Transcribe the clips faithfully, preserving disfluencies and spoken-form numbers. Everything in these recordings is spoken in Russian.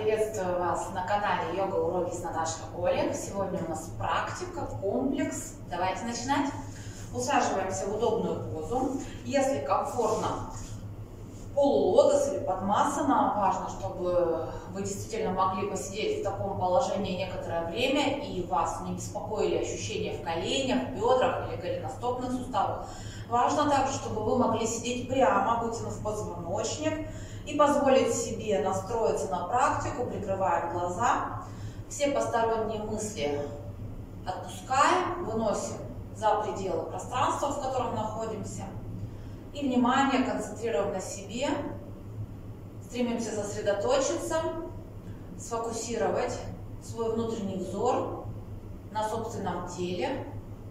Приветствую вас на канале Йога Уроки с Наташей Олег. Сегодня у нас практика, комплекс. Давайте начинать. Усаживаемся в удобную позу. Если комфортно, полулотос или падмасана. Важно, чтобы вы действительно могли посидеть в таком положении некоторое время и вас не беспокоили ощущения в коленях, бедрах или голеностопных суставах. Важно также, чтобы вы могли сидеть прямо, вытянув позвоночник, и позволить себе настроиться на практику, прикрываем глаза. Все посторонние мысли отпускаем, выносим за пределы пространства, в котором находимся. И внимание концентрируем на себе. Стремимся сосредоточиться, сфокусировать свой внутренний взор на собственном теле.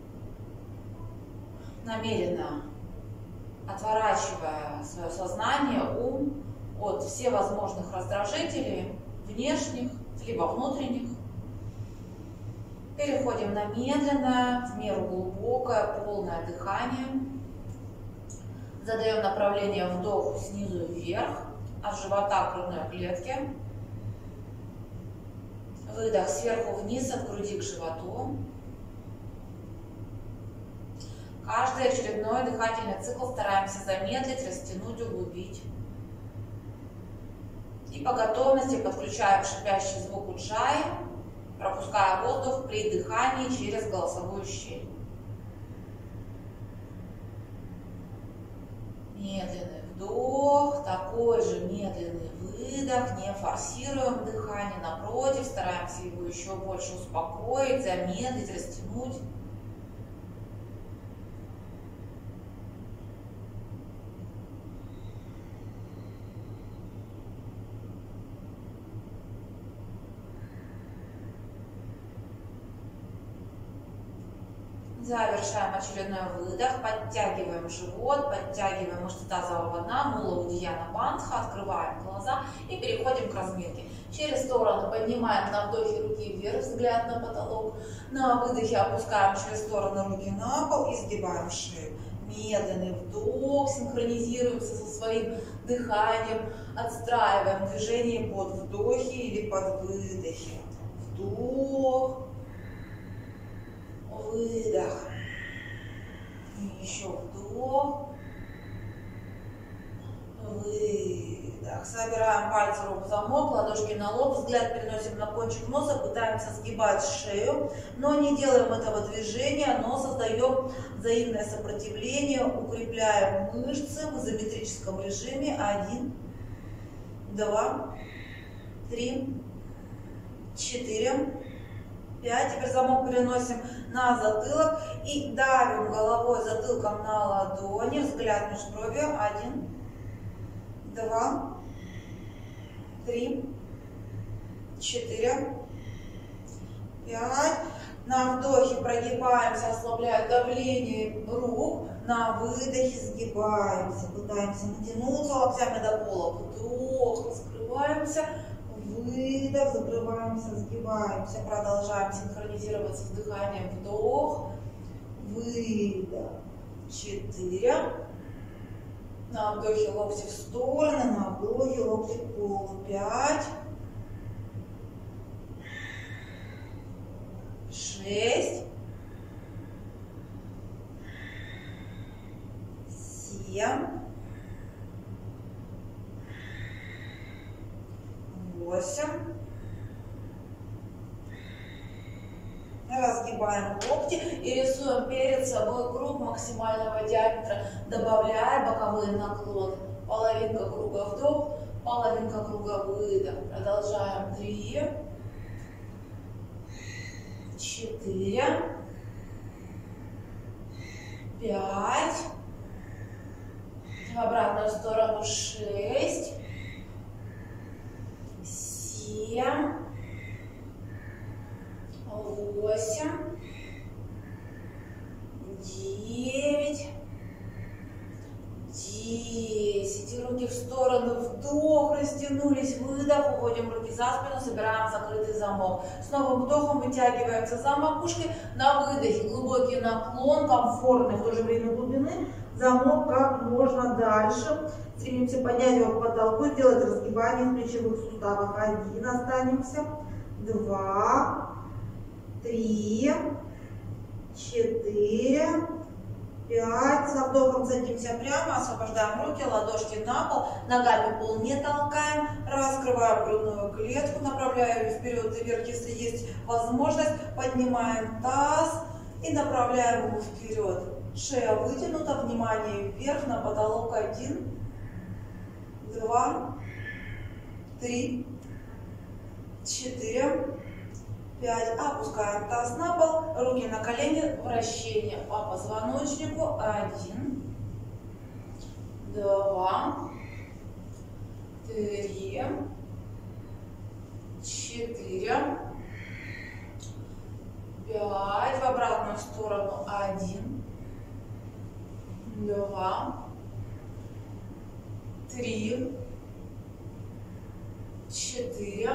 Намеренно отворачивая свое сознание, ум от всевозможных раздражителей, внешних, либо внутренних. Переходим на медленное, в меру глубокое, полное дыхание. Задаем направление вдоху снизу вверх, от живота к грудной клетке. Выдох сверху вниз, от груди к животу. Каждый очередной дыхательный цикл стараемся замедлить, растянуть, углубить. И по готовности подключаем шипящий звук уджаи, пропуская воздух при дыхании через голосовую щель. Медленный вдох, такой же медленный выдох, не форсируем дыхание, напротив, стараемся его еще больше успокоить, замедлить, растянуть. Завершаем очередной выдох, подтягиваем живот, подтягиваем мышцы тазового дна, мула удияна бандха, открываем глаза и переходим к разминке. Через сторону поднимаем на вдохе руки вверх, взгляд на потолок, на выдохе опускаем через сторону руки на пол и сгибаем шею. Медленный вдох, синхронизируемся со своим дыханием, отстраиваем движение под вдохи или под выдохи. Вдох. Выдох. И еще вдох. Выдох. Собираем пальцы рук в замок, ладошки на лоб, взгляд переносим на кончик носа, пытаемся сгибать шею, но не делаем этого движения, но создаем взаимное сопротивление, укрепляем мышцы в изометрическом режиме. Один, два, три, четыре. пять. Теперь замок переносим на затылок и давим головой затылком на ладони. Взгляд межбровью. Один, два, три, четыре, пять. На вдохе прогибаемся, ослабляя давление рук. На выдохе сгибаемся. Пытаемся натянуться локтями до пола. Вдох, раскрываемся. Выдох, закрываемся, сгибаемся, продолжаем синхронизироваться с дыханием. Вдох, выдох. Четыре. На вдохе локти в стороны, на вдохе локти к полу. Пять. Шесть. Семь. восемь. Разгибаем локти и рисуем перед собой круг максимального диаметра, добавляя боковые наклоны. Половинка круга вдох, половинка круга выдох. Продолжаем. Три, четыре, пять. В обратную сторону. Шесть. Семь, восемь, девять, десять. И руки в сторону, вдох, растянулись. потянулись, выдох, уходим руки за спину, собираем закрытый замок. С новым вдохом вытягиваемся за макушкой, на выдохе глубокий наклон, комфортный, в то же время глубины. Замок как можно дальше. Стремимся поднять его к потолку, сделать разгибание в плечевых суставах. Один, останемся. Два, три, четыре, пять. Со вдохом садимся прямо, освобождаем руки, ладошки на пол, ногами пол не толкаем, раскрываем грудную клетку, направляем ее вперед и вверх, если есть возможность, поднимаем таз и направляем его вперед. Шея вытянута, внимание вверх на потолок. Один, два, три, четыре, пять. Опускаем таз на пол, руки на колени, вращение по позвоночнику. Один, два, три, четыре, пять. В обратную сторону. Один, два, три, четыре,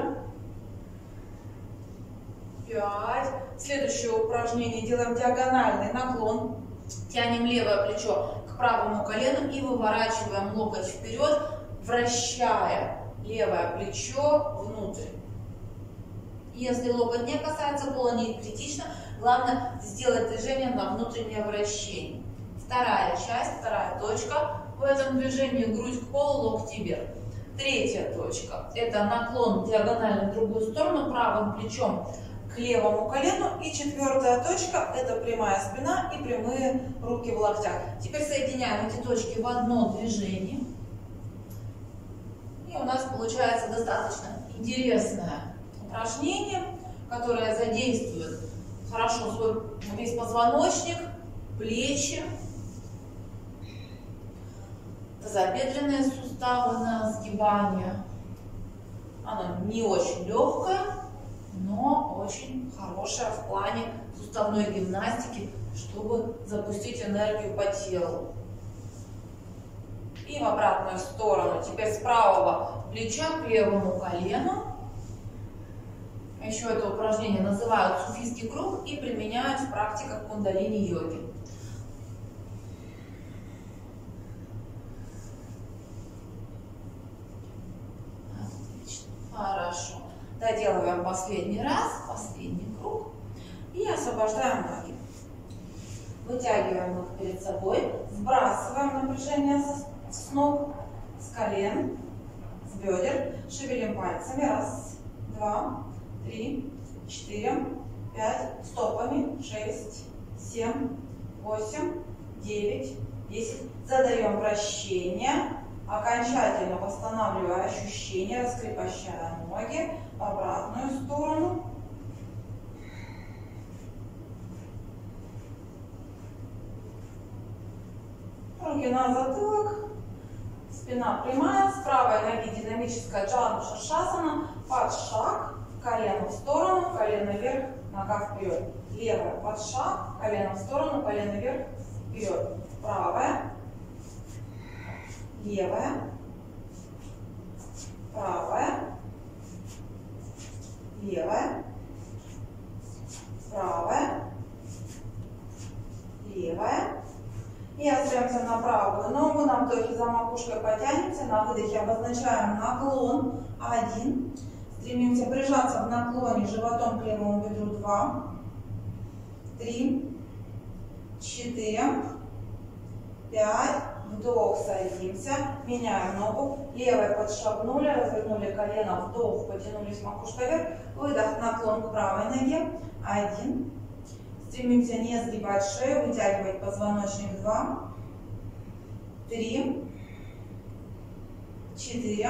пять. Следующее упражнение. Делаем диагональный наклон. Тянем левое плечо к правому колену и выворачиваем локоть вперед, вращая левое плечо внутрь. Если локоть не касается пола, не критично, главное сделать движение на внутреннее вращение. Вторая часть, вторая точка. В этом движении грудь к полу, локти вверх. Третья точка. Это наклон диагонально в другую сторону, правым плечом к левому колену. И четвертая точка – это прямая спина и прямые руки в локтях. Теперь соединяем эти точки в одно движение. И у нас получается достаточно интересное упражнение, которое задействует хорошо свой весь позвоночник, плечи, тазобедренные суставы на сгибание. Оно не очень легкое, но очень хорошее в плане суставной гимнастики, чтобы запустить энергию по телу. И в обратную сторону. Теперь с правого плеча к левому колену. Еще это упражнение называют суфийский круг и применяют в практиках кундалини-йоги. Хорошо. Доделываем последний раз, последний круг. И освобождаем ноги. Вытягиваем их перед собой. Сбрасываем напряжение с ног, с колен, с бедер. Шевелим пальцами. Раз, два, три, четыре, пять. Стопами. Шесть, семь, восемь, девять, десять. Задаем вращение. Окончательно восстанавливая ощущения, раскрепощая ноги в обратную сторону. Руки на затылок, спина прямая, с правой ноги динамическая джану-шаршасана, под шаг, колено в сторону, колено вверх, нога вперед. Левая под шаг, колено в сторону, колено вверх, вперед. Правая. Левая, правая, левая, правая, левая. И остаемся на правую ногу, на вдохе за макушкой потянемся, на выдохе обозначаем наклон. Один. Стремимся прижаться в наклоне животом к левому бедру. Два, три, четыре, пять. Вдох, садимся, меняем ногу, левой подшагнули, развернули колено, вдох, потянулись макушкой вверх, выдох, наклон к правой ноге. Один. Стремимся не сгибать шею, вытягивать позвоночник. Два, три, четыре,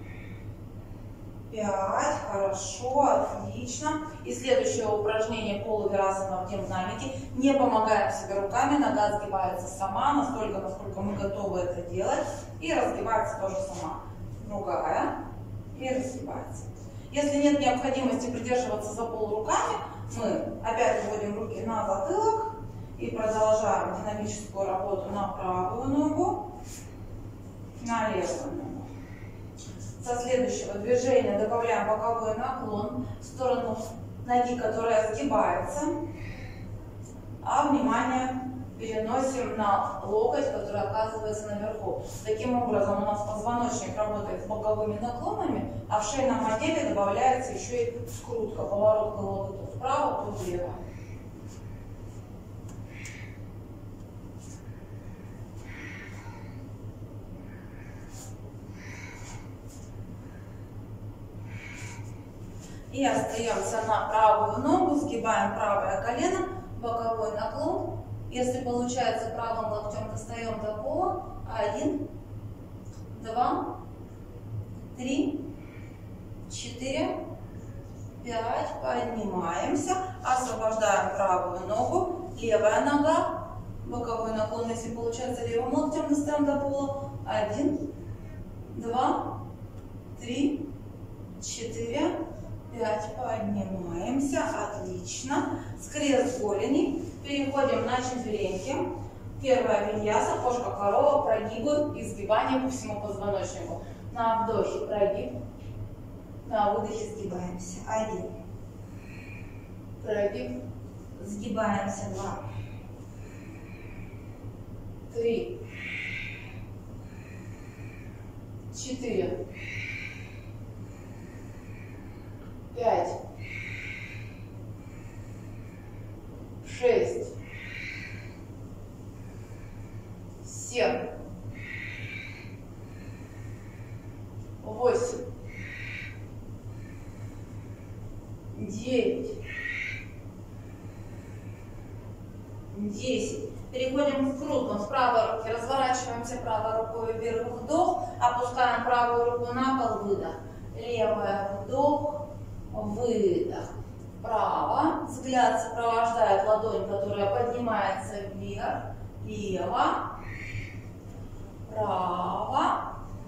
пять. Хорошо, отлично. И следующее упражнение полувирасана в динамике. Не помогаем себе руками, нога сгибается сама, настолько, насколько мы готовы это делать. И разгибается тоже сама. Другая. И разгибается. Если нет необходимости придерживаться за пол руками, мы опять выводим руки на затылок и продолжаем динамическую работу на правую ногу, на левую ногу. Со следующего движения добавляем боковой наклон в сторону ноги, которая сгибается, а внимание переносим на локоть, который оказывается наверху. Таким образом у нас позвоночник работает с боковыми наклонами, а в шейном отделе добавляется еще и скрутка, поворот головы то вправо, то влево. И остаемся на правую ногу, сгибаем правое колено, боковой наклон. Если получается, правым локтем достаем до пола. Один, два, три, четыре, пять. Поднимаемся. Освобождаем правую ногу. Левая нога. Боковой наклон. Если получается, левым локтем достаем до пола. Один, два, три, четыре, пять. Поднимаемся. Отлично. Скрест голени. Переходим на четвереньки. Первая виньяса, кошка корова, прогибы, изгибания по всему позвоночнику. На вдохе прогиб, на выдохе сгибаемся. Один. Прогиб, сгибаемся. Два. Три. Четыре. Пять. Шесть. Семь. Восемь. Девять. Десять. Переходим в крутом с правой руки. Разворачиваемся правой рукой вверх, вдох. Опускаем правую руку на пол, выдох. Левая, вдох, выдох. Вправо. Взгляд сопровождает ладонь, которая поднимается вверх. Лево. Право.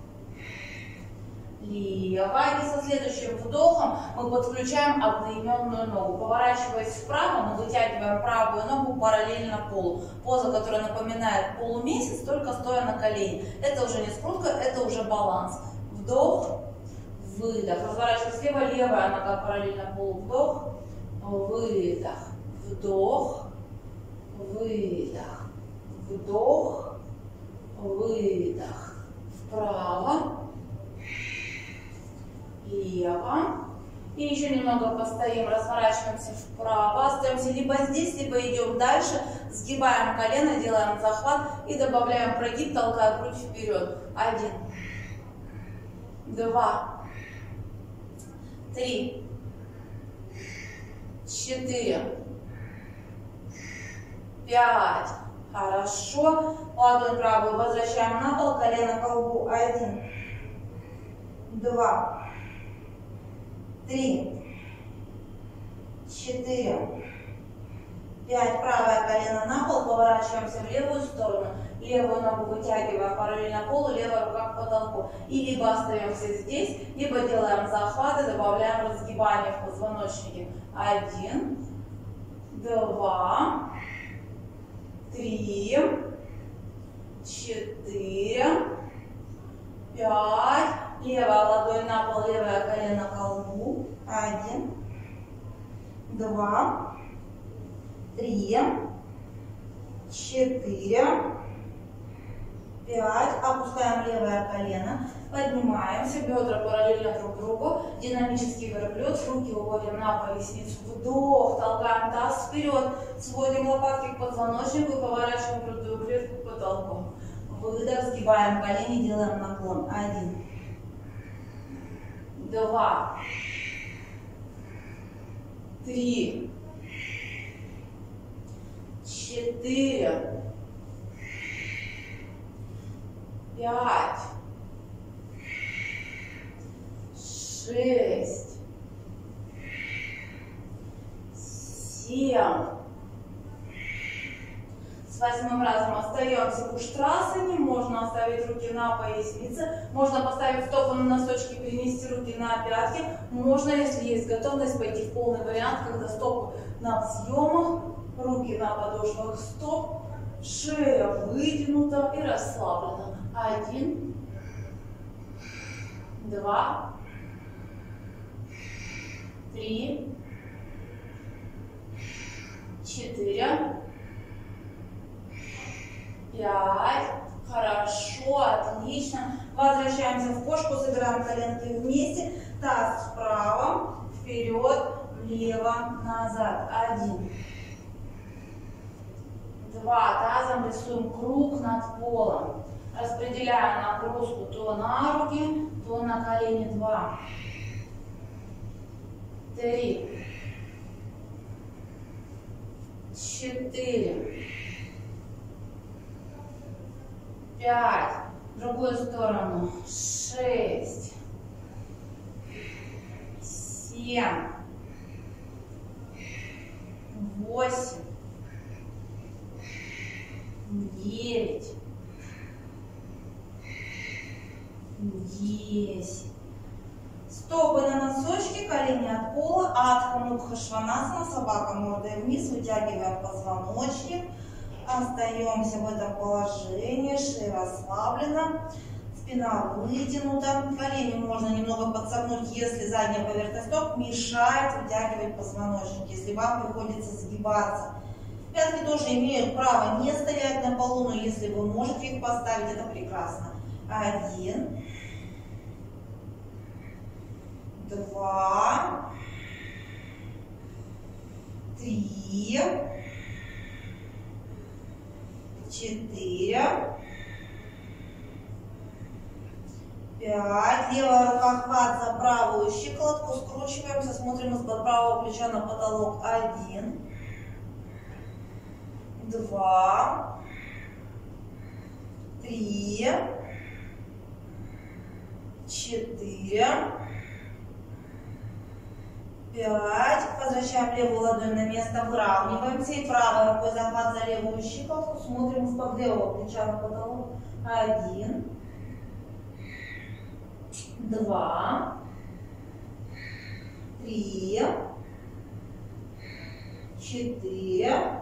Лево. И со следующим вдохом мы подключаем одноименную ногу. Поворачиваясь вправо, мы вытягиваем правую ногу параллельно полу. Поза, которая напоминает полумесяц, только стоя на колени. Это уже не скрутка, это уже баланс. Вдох, выдох. Разворачиваюсь слева, левая нога параллельно полу. Вдох, выдох. Вдох, выдох. Вдох, выдох. Вправо, лево. И еще немного постоим, разворачиваемся вправо. Остаемся либо здесь, либо идем дальше. Сгибаем колено, делаем захват и добавляем прогиб, толкая грудь вперед. Один, два, три, четыре, пять. Хорошо. Ладонь правую возвращаем на пол, колено к лбу. Один, два, три, четыре, пять. Правое колено на пол, поворачиваемся в левую сторону. Левую ногу вытягиваем параллельно полу, левая рука к потолку. И либо остаемся здесь, либо делаем захваты, добавляем разгибание в позвоночнике. Один, два, три, четыре, пять. Левая ладонь на пол, левое колено к лбу. Один, два, три, четыре, пять. Опускаем левое колено. Поднимаемся, бедра параллельно друг другу. Динамический верблюд. Руки уводим на поясницу. Вдох, толкаем таз вперед. Сводим лопатки к позвоночнику и поворачиваем грудную клетку к потолку. Выдох, сгибаем колени, делаем наклон. Один, два, три, четыре, пять, шесть, семь. С восьмым разом остаемся в уштрассане. Можно оставить руки на пояснице. Можно поставить стопы на носочки, перенести руки на пятки. Можно, если есть готовность, пойти в полный вариант, когда стопы на съемах, руки на подошвах стоп, шея вытянута и расслаблена. Один, два, три, четыре, пять. Хорошо, отлично. Возвращаемся в кошку, собираем коленки вместе. Таз вправо, вперед, влево, назад. Один. Два. Тазом рисуем круг над полом. Распределяем нагрузку то на руки, то на колени. Два. Три. Четыре. Пять. В другую сторону. Шесть. Семь. Восемь. Девять. Десять. Стопы на носочки, колени от пола. Адха Мудха Шванасана, собака мордой вниз. Вытягиваем позвоночник. Остаемся в этом положении. Шея расслаблена. Спина вытянута. Колени можно немного подсогнуть, если задняя поверхность стоп мешает вытягивать позвоночник, если вам приходится сгибаться. Пятки тоже имеют право не стоять на полу, но если вы можете их поставить, это прекрасно. Один. Два. Три. Четыре. Пять. Левая рука хват за правую щиколотку. Скручиваемся, смотрим из-под правого плеча на потолок. Один. Два. Три. Четыре. Пять. Возвращаем левую ладонь на место, выравниваемся. И правой рукой захват за левую щиколотку. Смотрим из-под левого плеча на потолок. Один. Два. Три. Четыре.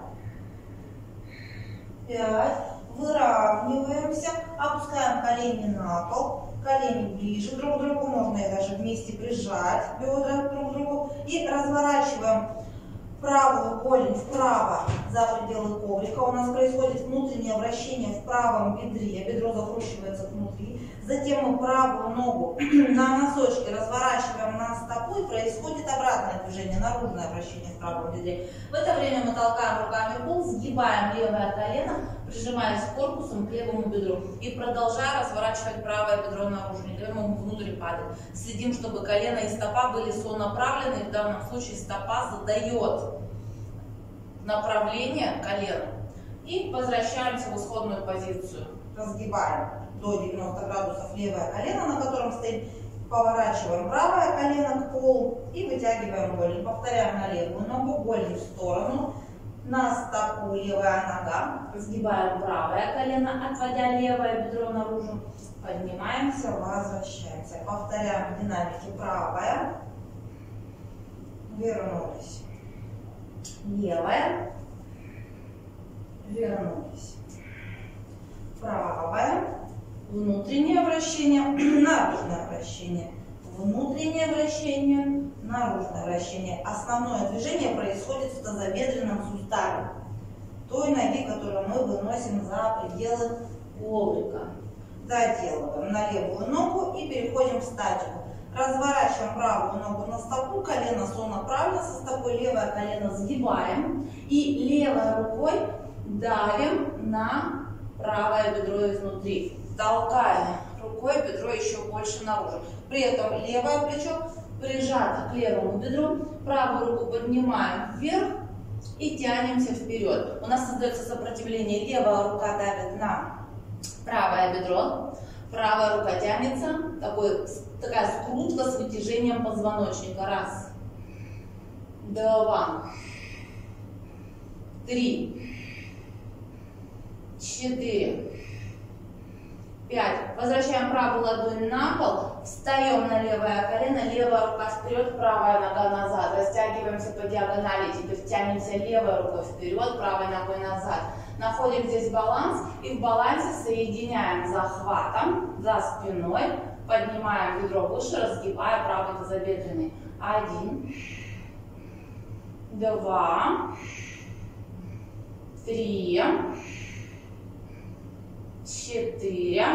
Пять. Выравниваемся. Опускаем колени на пол. Колени ближе друг к другу, можно их даже вместе прижать, бедра друг к другу. И разворачиваем правую голень вправо за пределы коврика. У нас происходит внутреннее вращение в правом бедре, бедро закручивается внутри. Затем мы правую ногу на носочки разворачиваем на стопу, и происходит обратное движение, наружное вращение в правом бедре. В это время мы толкаем руками пол, сгибаем левое колено, прижимаясь корпусом к левому бедру и продолжая разворачивать правое бедро наружу, не даем ему внутрь падать. Следим, чтобы колено и стопа были сонаправлены, и в данном случае стопа задает направление колена. И возвращаемся в исходную позицию. Разгибаем до девяноста градусов левое колено, на котором стоим, поворачиваем правое колено к полу и вытягиваем голень. Повторяем на левую ногу, голень в сторону. На стопу левая нога, сгибаем правое колено, отводя левое бедро наружу, поднимаемся, возвращаемся. Повторяем в динамике правая, вернулись, левая, вернулись, правая, внутреннее вращение, наружное вращение, внутреннее вращение, наружное вращение. Основное движение происходит в тазобедренном суставе, той ноги, которую мы выносим за пределы коврика. Доделываем на левую ногу и переходим в статику. Разворачиваем правую ногу на стопу, колено сонаправлено со стопой, левое колено сгибаем и левой рукой давим на правое бедро изнутри. Толкаем рукой бедро еще больше наружу. При этом левое плечо прижато к левому бедру, правую руку поднимаем вверх и тянемся вперед. У нас создается сопротивление. Левая рука давит на правое бедро, правая рука тянется. Такой, такая скрутка с вытяжением позвоночника. Раз, два, три, четыре, пять. Возвращаем правую ладонь на пол, встаем на левое колено, левая рука вперед, правая нога назад. Растягиваемся по диагонали, теперь тянемся левой рукой вперед, правой ногой назад. Находим здесь баланс и в балансе соединяем захватом за спиной Поднимаем бедро выше, разгибая правый тазобедренный. Один, два, три, четыре,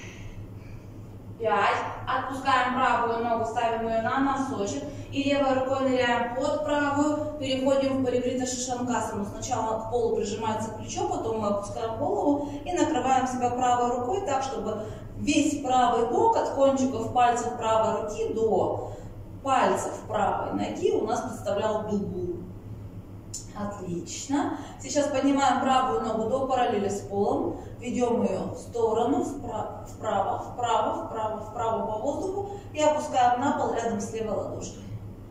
пять. Отпускаем правую ногу, ставим ее на носочек. И левой рукой ныряем под правую, переходим в парикрита шишанкасану. Сначала к полу прижимается плечо, потом мы опускаем голову и накрываем себя правой рукой так, чтобы весь правый бок от кончиков пальцев правой руки до пальцев правой ноги у нас представлял дугу. Отлично. Сейчас поднимаем правую ногу до параллели с полом, ведем ее в сторону, вправо, вправо, вправо, вправо, вправо по воздуху и опускаем на пол рядом с левой ладошкой.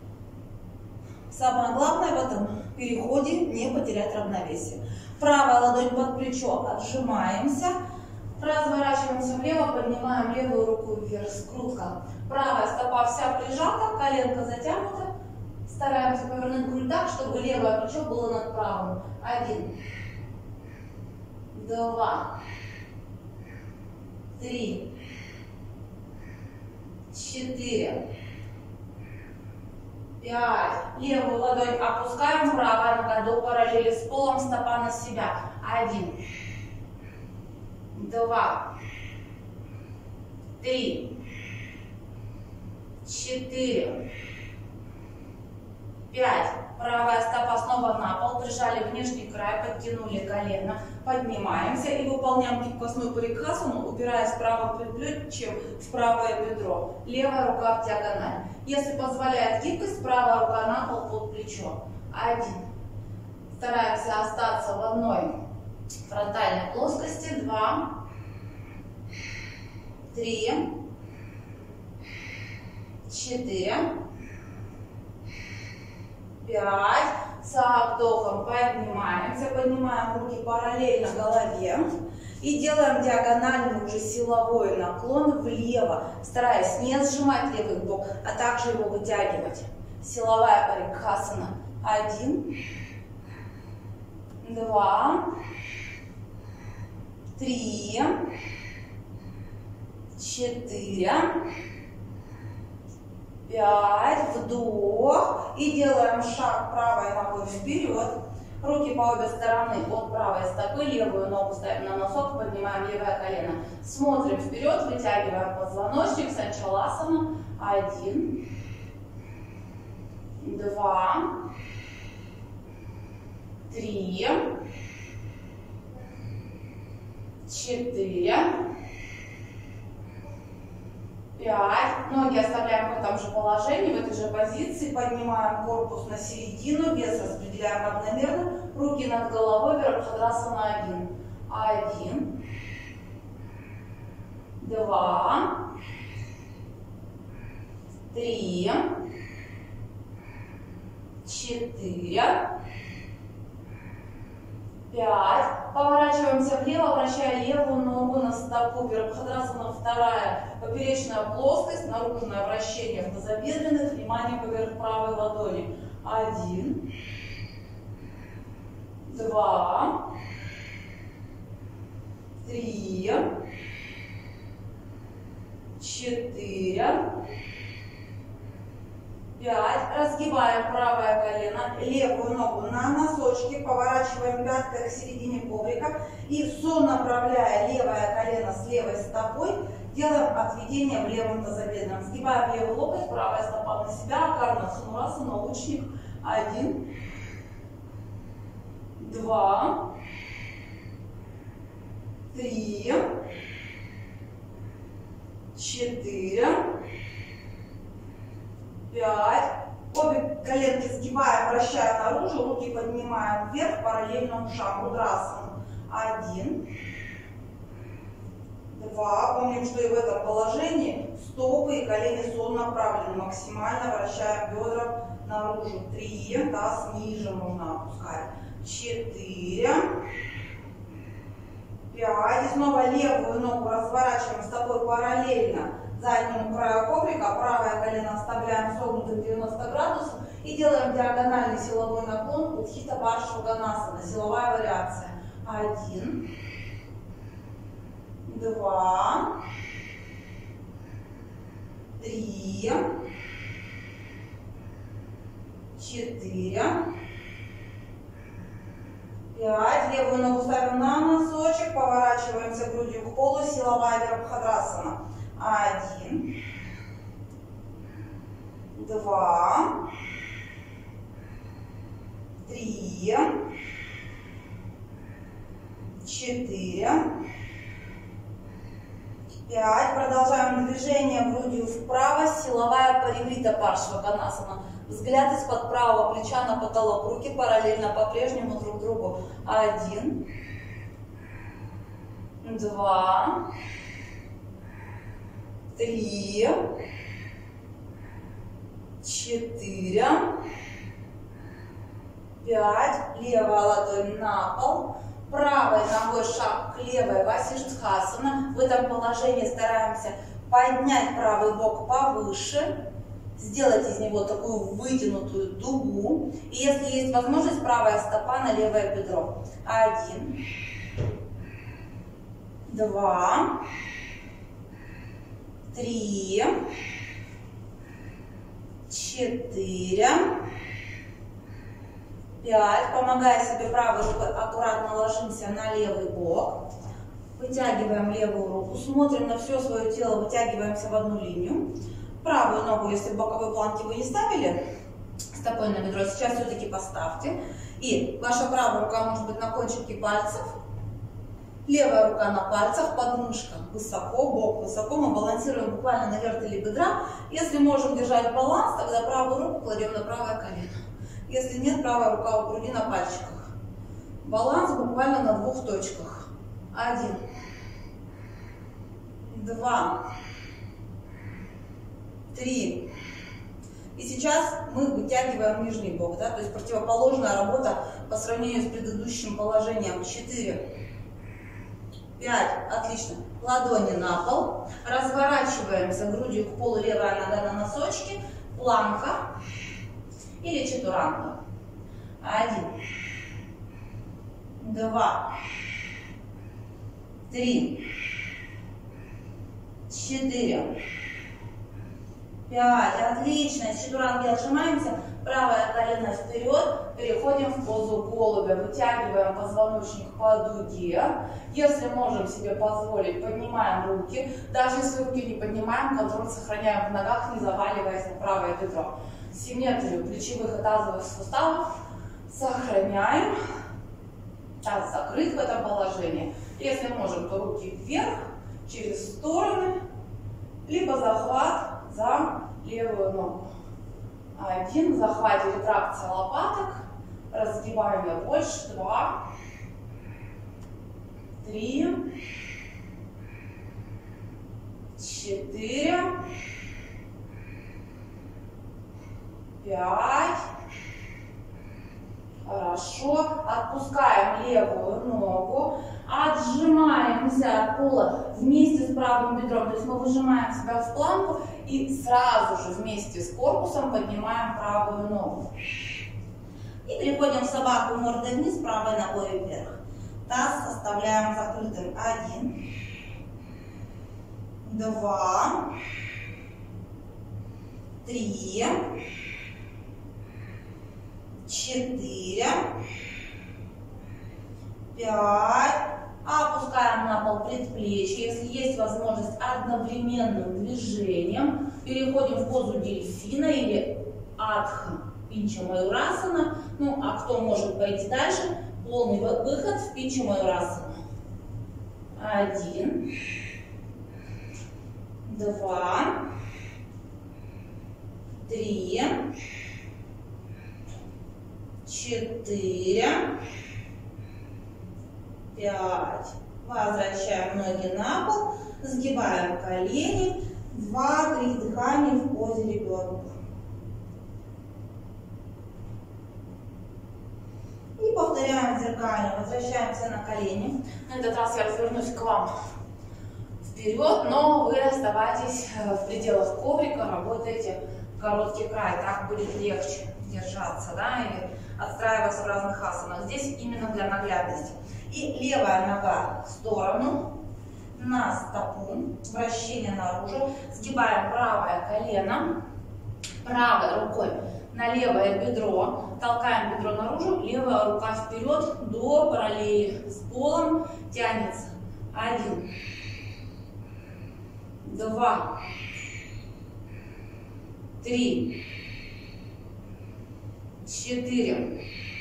Самое главное в этом переходе не потерять равновесие. Правая ладонь под плечо, отжимаемся, разворачиваемся влево, поднимаем левую руку вверх, скрутка. Правая стопа вся прижата, коленка затянута. Стараемся повернуть грудь так, чтобы левое плечо было над правым. Один, два, три, четыре, пять. Левую ладонь опускаем, правая нога до параллели с полом, стопа на себя. Один, два, три, четыре, пять. Правая стопа снова на пол, прижали внешний край, подтянули колено, поднимаемся и выполняем гибкостную парикхасану, упираясь правым предплечьем в правое бедро. Левая рука в диагональ. Если позволяет гибкость, правая рука на пол под плечо. Один. Стараемся остаться в одной фронтальной плоскости. Два, три, четыре, пять. Со вдохом поднимаемся, поднимаем руки параллельно голове и делаем диагональный уже силовой наклон влево, стараясь не сжимать левый бок, а также его вытягивать. Силовая парикхасана. Один, два, три, четыре, пять, вдох, и делаем шаг правой ногой вперед, руки по обе стороны от правой стопы, левую ногу ставим на носок, поднимаем левое колено, смотрим вперед, вытягиваем позвоночник, санчаласана. Один, два, три, четыре, пять. Ноги оставляем в этом же положении, в этой же позиции. Поднимаем корпус на середину, вес распределяем равномерно. Руки над головой, вирабхадрасана. Один. Один. Два. Три. Четыре. Пять. Поворачиваемся влево, вращая левую ногу на стопу. Вирабхадрасана вторая. Поперечная плоскость, наружное вращение в тазобедренных, внимание поверх правой ладони. Один. Два. Три. Четыре. Пять. Разгибаем правое колено, левую ногу на носочки, поворачиваем пяткой к середине коврика и сонаправляя левое колено с левой стопой, делаем отведение в левом тазобедренном. Сгибаем левый локоть, правая стопа на себя, карна дханурасана, лучник. Один, два, три, четыре, пять. Обе коленки сгибаем, вращая наружу, руки поднимаем вверх, параллельно ушам. Рудрасана. Один, два. Помним, что и в этом положении стопы и колени сонаправлены. Максимально вращаем бедра наружу. Три. Таз ниже можно опускать. Четыре. Пять. И снова левую ногу разворачиваем с тобой параллельно заднему краю коврика, правое колено оставляем согнутым девяносто градусов и делаем диагональный силовой наклон Удхита Паршваганасана, силовая вариация. Один, два, три, четыре, пять. Левую ногу ставим на носочек, поворачиваемся грудью к полу, силовая вирабхадрасана. Один, два, три, четыре, пять. Продолжаем движение грудью вправо, силовая париврита паршваканасана. Взгляд из-под правого плеча на потолок, руки параллельно по-прежнему друг другу. Один, два, три, четыре, пять. Левая ладонь на пол. Правой ногой шаг к левой, васиштхасана. В этом положении стараемся поднять правый бок повыше. Сделать из него такую вытянутую дугу. И если есть возможность, правая стопа на левое бедро. Один, два, три, четыре, пять. Помогая себе правой рукой, аккуратно ложимся на левый бок. Вытягиваем левую руку, смотрим на все свое тело, вытягиваемся в одну линию. Правую ногу, если в боковой планке вы не ставили, стопой на бедро, сейчас все-таки поставьте. И ваша правая рука может быть на кончике пальцев, левая рука на пальцах, подмышка высоко, бок высоко. Мы балансируем буквально на вертеле бедра. Если можем держать баланс, тогда правую руку кладем на правое колено. Если нет, правая рука у груди на пальчиках. Баланс буквально на двух точках. Один, два, три. И сейчас мы вытягиваем нижний бок, да, то есть противоположная работа по сравнению с предыдущим положением. Четыре, пять, отлично. Ладони на пол. Разворачиваемся грудью к полу, левая нога на носочке. Планка или чатуранга. Один, два, три, четыре, пять. Отлично. С чатуранги отжимаемся. Правое колено вперед. Переходим в позу голубя. Вытягиваем позвоночник по дуге. Если можем себе позволить, поднимаем руки. Даже если руки не поднимаем, контроль сохраняем в ногах, не заваливаясь на правое бедро. Симметрию плечевых и тазовых суставов сохраняем. Таз закрыт в этом положении. Если можем, то руки вверх, через стороны, либо захват за левую ногу. Один, в захвате ретракция лопаток, разгибаем ее больше. Два, три, четыре, пять. Хорошо. Отпускаем левую ногу. Отжимаемся от пола вместе с правым бедром. То есть мы выжимаем себя в планку и сразу же вместе с корпусом поднимаем правую ногу. И переходим в собаку мордой вниз, правой ногой вверх. Таз оставляем закрытым. Один, два, три, четыре, пять. Опускаем на пол предплечье. Если есть возможность, одновременным движением переходим в позу дельфина или адха пинча маюрасана. Ну, а кто может пойти дальше, полный выход в пинча маюрасану. Один, два, три, четыре, пять. Возвращаем ноги на пол, сгибаем колени, два-три дыхания в позе ребенка. И повторяем зеркально, возвращаемся на колени. На этот раз я развернусь к вам вперед, но вы оставайтесь в пределах коврика, работаете в короткий край, так будет легче держаться, да, или отстраиваться в разных асанах. Здесь именно для наглядности. И левая нога в сторону, на стопу, вращение наружу, сгибаем правое колено, правой рукой на левое бедро, толкаем бедро наружу, левая рука вперед до параллели с полом, тянется. Один, два, три, четыре,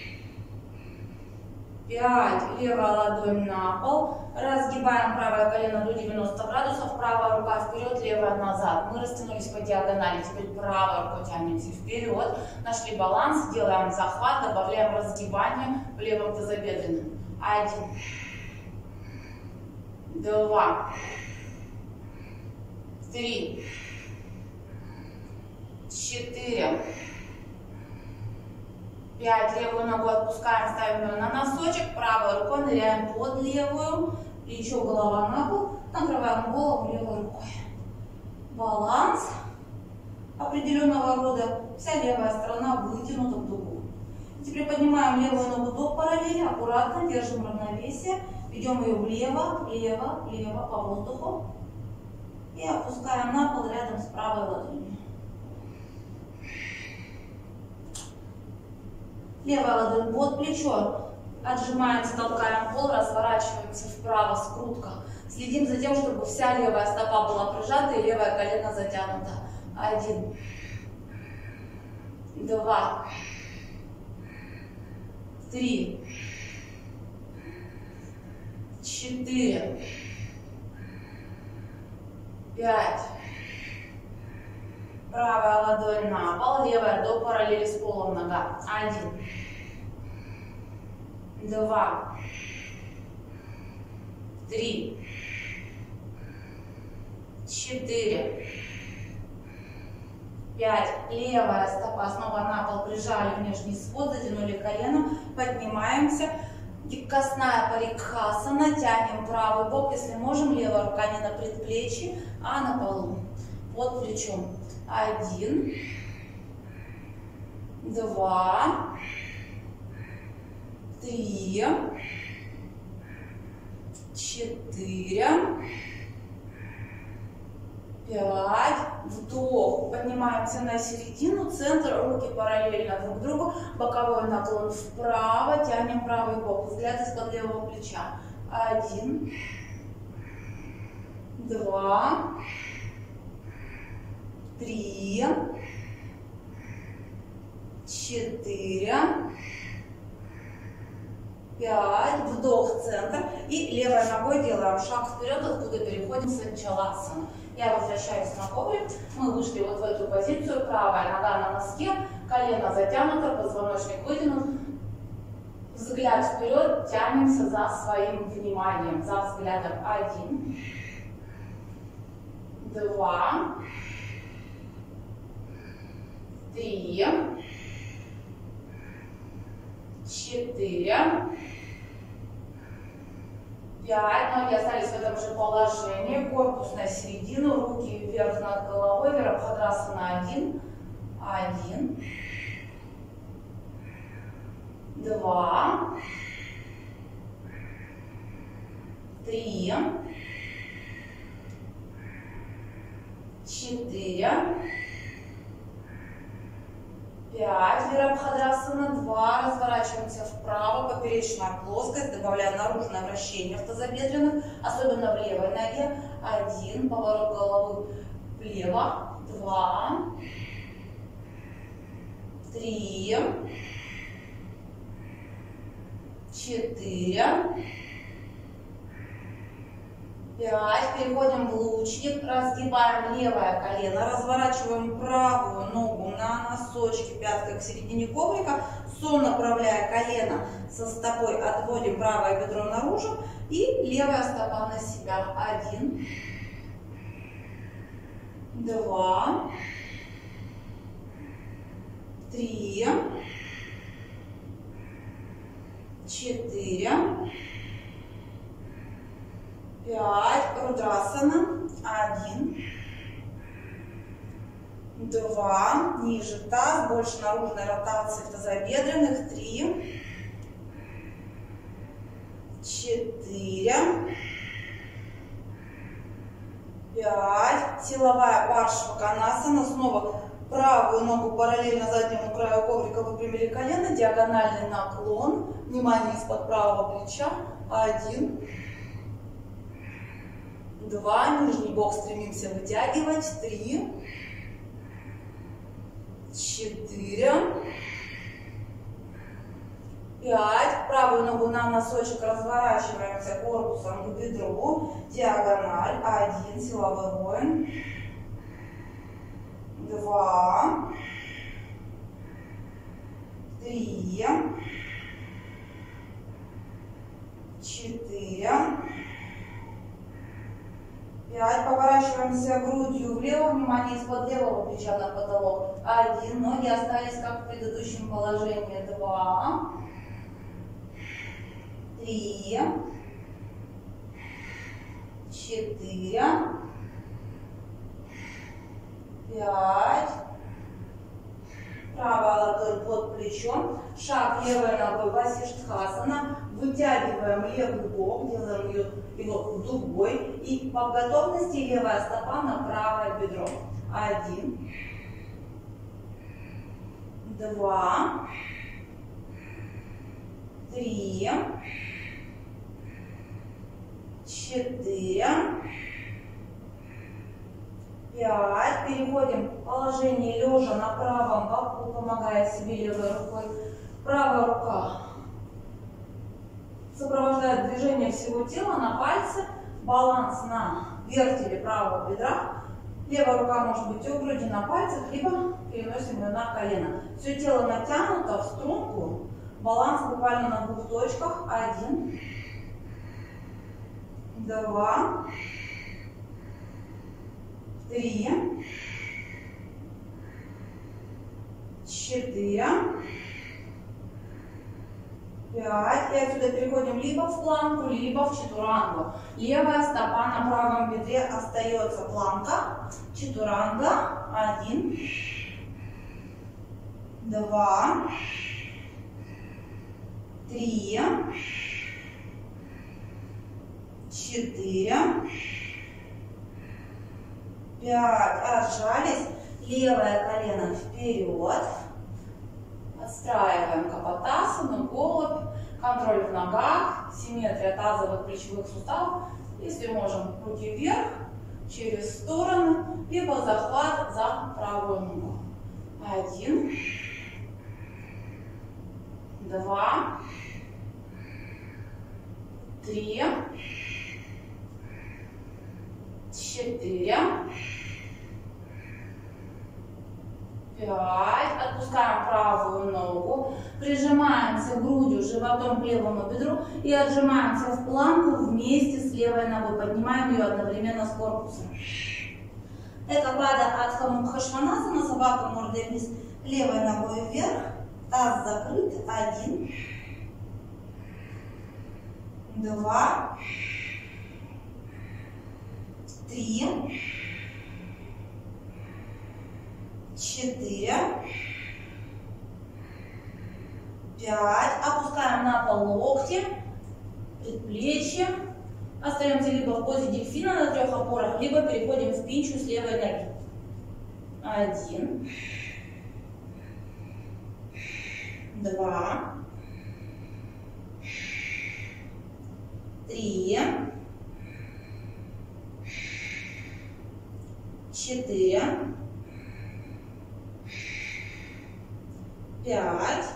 пять. Левая ладонь на пол. Разгибаем правое колено до девяноста градусов. Правая рука вперед, левая назад. Мы растянулись по диагонали. Теперь правой рукой тянемся вперед. Нашли баланс. Делаем захват. Добавляем разгибание в левом тазобедренном. Один, два, три, четыре, пять. Левую ногу отпускаем, ставим ее на носочек. Правой рукой ныряем под левую. Плечо, голова на пол. Накрываем голову левой рукой. Баланс определенного рода. Вся левая сторона вытянута в дугу. Теперь поднимаем левую ногу до параллели. Аккуратно держим равновесие. Ведем ее влево, влево, влево по воздуху. И опускаем на пол рядом с правой ладонью. Левая ладонь под плечо. Отжимаемся, толкаем пол, разворачиваемся вправо, скрутка. Следим за тем, чтобы вся левая стопа была прижата и левое колено затянуто. Один, два, три, четыре, пять. Правая ладонь на пол, левая до параллели с полом нога. Один, два, три, четыре, пять. Левая стопа снова на пол, прижали внешний свод, затянули колено, поднимаемся. Гибкостная парикхасана, тянем правый бок, если можем, левая рука не на предплечье, а на полу, под плечом. Один, два, три, четыре, пять. Вдох. Поднимаемся на середину, центр, руки параллельно друг другу, боковой наклон вправо, тянем правый бок, взгляд из-под левого плеча. Один, два, три, четыре, пять. Вдох, центр. И левой ногой делаем шаг вперед, откуда переходим в санчаласану. Я возвращаюсь на коврик. Мы вышли вот в эту позицию. Правая нога на носке, колено затянуто, позвоночник вытянут. Взгляд вперед, тянемся за своим вниманием, за взглядом. Один, два, три, четыре, пять. Ноги остались в этом же положении. Корпус на середину, руки вверх над головой. Вирабхадрасана. Один, один, два, три, четыре, пять. Вирабхадрасана. Два. Разворачиваемся вправо, поперечная плоскость. Добавляем наружное вращение в тазобедренных, особенно в левой ноге. Один. Поворот головы влево. Два. Три. Четыре. Пять. Переходим в лучник. Разгибаем левое колено. Разворачиваем правую ногу на носочки, пяткой к середине коврика. Сон, направляя колено со стопой, отводим правое бедро наружу. И левая стопа на себя. Один. Два. Три. Четыре. Пять. Рудрасана. Один. Два. Ниже таз. Больше наружной ротации тазобедренных. Три. Четыре. силовая паршваканасана. Снова правую ногу параллельно заднему краю коврика выпрямили колено, диагональный наклон, внимание из-под правого плеча. Один, два, нижний бок стремимся вытягивать. Три, четыре, пять. Правую ногу на носочек разворачиваемся корпусом к бедру. Диагональ. Один, силовой воин. Два, три, четыре, пять. Поворачиваемся грудью влево, внимание из-под левого плеча на потолок. Один, ноги остались как в предыдущем положении. Два, три, четыре, пять. Правая ладонь под плечом. Шаг левой ногой Васиштхасана. Вытягиваем левый бок, делаем ее, его дугой. И по готовности левая стопа на правое бедро. Один, два, три, четыре, пять. Переходим в положение лежа на правом боку, помогая себе левой рукой. Правая рука сопровождает движение всего тела на пальцы. Баланс на вертеле правого бедра. Левая рука может быть у груди на пальцах, либо переносим ее на колено. Все тело натянуто в струнку. Баланс буквально на двух точках. Один, два, три, четыре, пять. И отсюда переходим либо в планку, либо в чатурангу. Левая стопа на правом бедре остается. Планка, чатуранга. Один, два, три, четыре, пять. Отжались. Левое колено вперед. Отстраиваем капотасану, голубь. Контроль в ногах. Симметрия тазовых плечевых суставов. Если можем, руки вверх, через стороны, либо захват за правую ногу. Один, два, три, четыре, пять. Отпускаем правую ногу, прижимаемся грудью, животом к левому бедру и отжимаемся в планку вместе с левой ногой. Поднимаем ее одновременно с корпусом. Это пада Адха Мукха Шванасана, собака мордой вниз, левой ногой вверх, таз закрыт. Один, два, три, четыре, пять. Опускаем на пол локти, предплечье. Остаемся либо в позе дельфина на трех опорах, либо переходим в пинчу с левой ноги. Один, два, три, четыре, пять.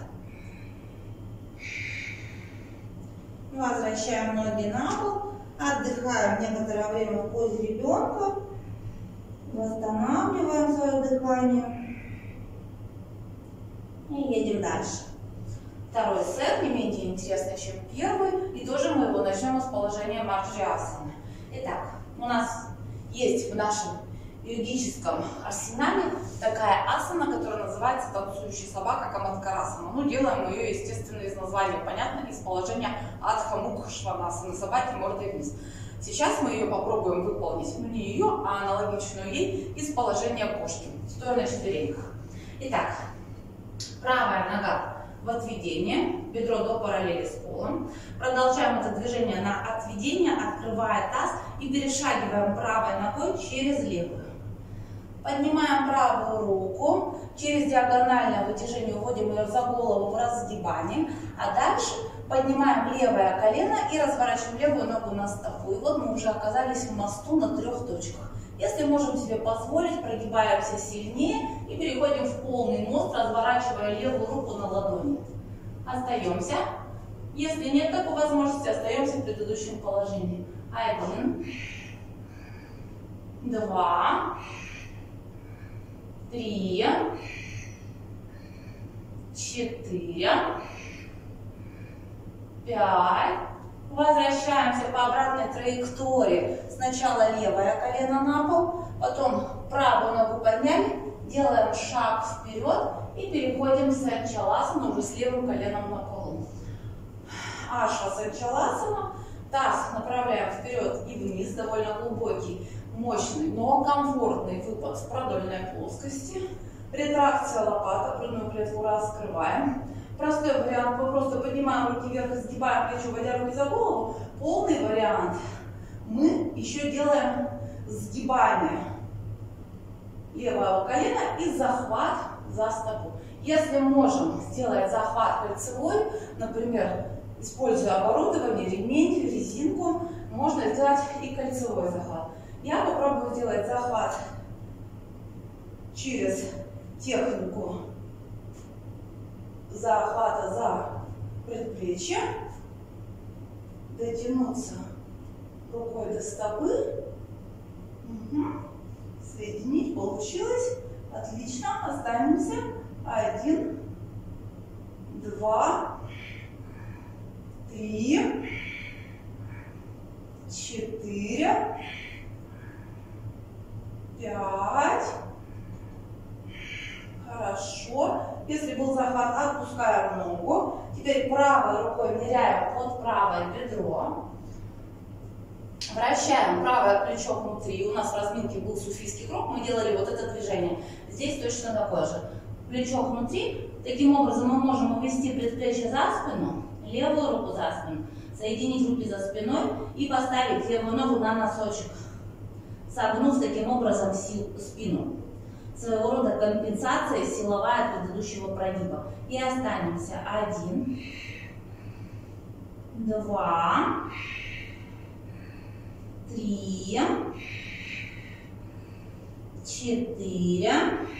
Возвращаем ноги на пол. Отдыхаем некоторое время в позе ребенка. Восстанавливаем свое дыхание. И едем дальше. Второй сет не менее интересный, чем первый. И тоже мы его начнем с положения Марджиасаны. Итак, у нас есть в нашем йогическом арсенале такая асана, которая называется танцующая собака Камадкарасана. Ну, делаем мы ее, естественно, из названия, понятно, из положения Адха Мукха Шванасаны, собаки мордой вниз. Сейчас мы ее попробуем выполнить, ну не ее, а аналогичную ей, из положения кошки, стоя на четвереньках. Итак, правая нога в отведение, бедро до параллели с полом. Продолжаем это движение на отведение, открывая таз и перешагиваем правой ногой через левую. Поднимаем правую руку, через диагональное вытяжение уводим ее за голову в разгибание, а дальше поднимаем левое колено и разворачиваем левую ногу на стопу. И вот мы уже оказались в мосту на трех точках. Если можем себе позволить, прогибаемся сильнее и переходим в полный мост, разворачивая левую руку на ладони. Остаемся. Если нет такой возможности, остаемся в предыдущем положении. Один, два, три, четыре, пять. Возвращаемся по обратной траектории. Сначала левое колено на пол, потом правую ногу подняли, делаем шаг вперед и переходим в санчаласану уже с левым коленом на полу. Аша санчаласана. Таз направляем вперед и вниз, довольно глубокий, мощный, но комфортный выпад в продольной плоскости. Ретракция лопата, грудную клетку раскрываем. Простой вариант, мы просто поднимаем руки вверх и сгибаем плечо, вводя руки за голову. Полный вариант, мы еще делаем сгибание левого колена и захват за стопу. Если можем сделать захват кольцевой, например, используя оборудование, ремень, резинку, можно сделать и кольцевой захват. Я попробую сделать захват через технику захвата за предплечье, дотянуться рукой до стопы, угу. Соединить, получилось, отлично, останемся, один, два, три, четыре, пять. Хорошо. Если был захват, отпускаем ногу. Теперь правой рукой ныряем под правое бедро. Вращаем правое плечо внутри. У нас в разминке был суфийский круг. Мы делали вот это движение. Здесь точно такое же. Плечо внутри. Таким образом мы можем увести предплечье за спину, левую руку за спину, соединить руки за спиной и поставить левую ногу на носочек, согнув таким образом спину. Своего рода компенсация силовая от предыдущего прогиба. И останемся. Один, два, три, четыре,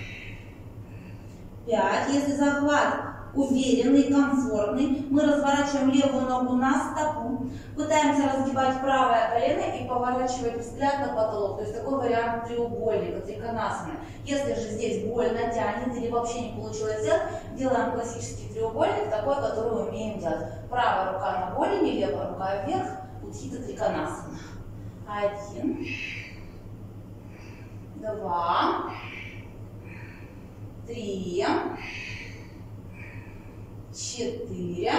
пять. Если захват уверенный, комфортный, мы разворачиваем левую ногу на стопу, пытаемся разгибать правое колено и поворачивать взгляд на потолок. То есть такой вариант треугольника, триконасаны. Если же здесь больно тянет или вообще не получилось сделать, делаем классический треугольник, такой, который умеем делать. Правая рука на голени, левая рука вверх, утхита триконасана. Один, два, три, четыре,